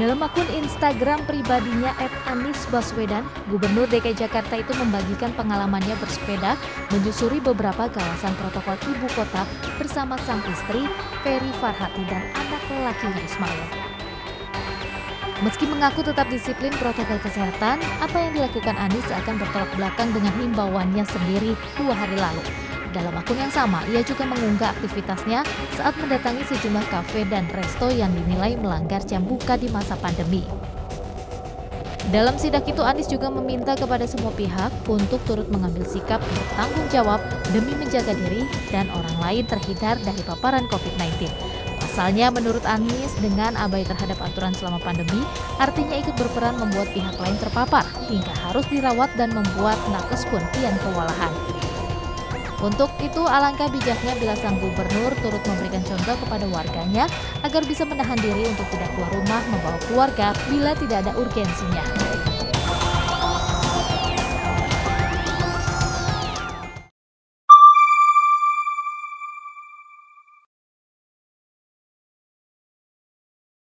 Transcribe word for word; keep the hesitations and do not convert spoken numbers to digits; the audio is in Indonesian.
Dalam akun Instagram pribadinya et anies baswedan, Gubernur D K I Jakarta itu membagikan pengalamannya bersepeda menyusuri beberapa kawasan protokol ibu kota bersama sang istri, Ferry Farhati, dan anak lelakinya Ismail. Meski mengaku tetap disiplin protokol kesehatan, apa yang dilakukan Anies akan bertolak belakang dengan himbauannya sendiri dua hari lalu. Dalam akun yang sama, ia juga mengunggah aktivitasnya saat mendatangi sejumlah kafe dan resto yang dinilai melanggar jam buka di masa pandemi. Dalam sidak itu, Anies juga meminta kepada semua pihak untuk turut mengambil sikap bertanggung jawab demi menjaga diri dan orang lain terhindar dari paparan covid sembilan belas. Pasalnya, menurut Anies, dengan abai terhadap aturan selama pandemi, artinya ikut berperan membuat pihak lain terpapar, hingga harus dirawat dan membuat nakes pun kian kewalahan. Untuk itu, alangkah bijaknya bila sang gubernur turut memberikan contoh kepada warganya agar bisa menahan diri untuk tidak keluar rumah membawa keluarga bila tidak ada urgensinya.